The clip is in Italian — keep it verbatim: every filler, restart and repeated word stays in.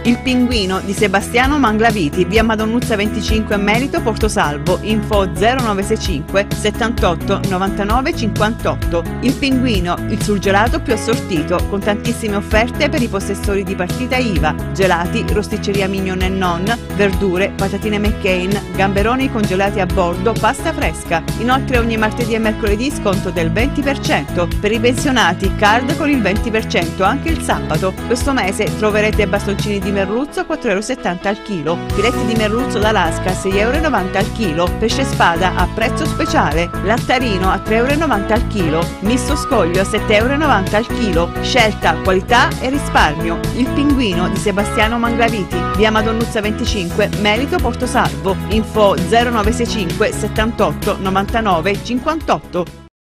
Il pinguino di Sebastiano Manglaviti, via Madonnuzza venticinque Merito Portosalvo, info zero nove sei cinque settantotto novantanove cinquantotto. Il pinguino, il surgelato più assortito, con tantissime offerte per i possessori di partita I V A, gelati, rosticceria Mignon e non, verdure, patatine McCain, gamberoni congelati a bordo, pasta fresca. Inoltre ogni martedì e mercoledì sconto del venti per cento. Per i pensionati, card con il venti per cento anche il sabato. Questo mese troverete bastoncini di merluzzo a quattro e settanta euro al chilo, filetti di merluzzo d'Alaska a sei e novanta euro al chilo, pesce spada a prezzo speciale, lattarino a tre e novanta euro al chilo, misto scoglio a sette e novanta euro al chilo, scelta, qualità e risparmio. Il pinguino di Sebastiano Manglaviti, via Madonnuzza venticinque Merito Portosalvo, info zero nove sei cinque settantotto novantanove cinquantotto.